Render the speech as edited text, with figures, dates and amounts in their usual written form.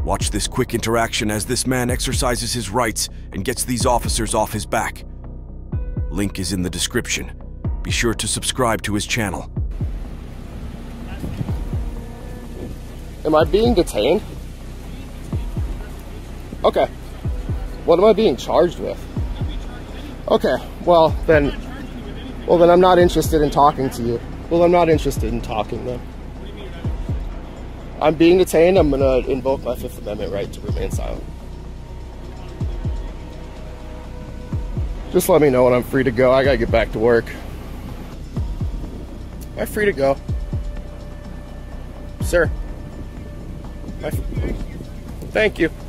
Watch this quick interaction as this man exercises his rights and gets these officers off his back. Link is in the description. Be sure to subscribe to his channel. Am I being detained? Okay. What am I being charged with? Okay, well then I'm not interested in talking to you. Well, I'm not interested in talking then. I'm being detained. I'm gonna invoke my Fifth Amendment right to remain silent. Just let me know when I'm free to go. I gotta get back to work. Am I free to go? Sir? Thank you.